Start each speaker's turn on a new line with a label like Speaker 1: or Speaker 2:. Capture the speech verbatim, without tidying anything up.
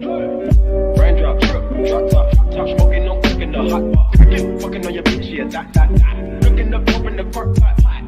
Speaker 1: Raindrop, drop top, top smoking, no cooking the hot pot. Fucking on your bitch, yeah, that, that, that. Looking up, open the park pot.